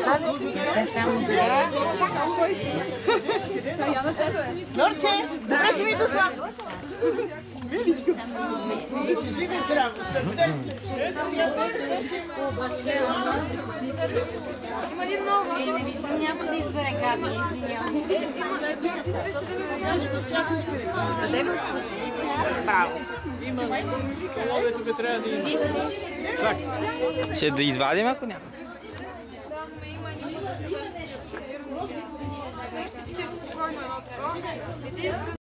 Norče, добре си ми дошла. Миличко. Живи здраво. Има ли много? Не виждам някой да избере гадни, извинявам. Браво. Има колове, тук трябва да има. Ще да извадим, ако няма. Спокойно едно такова.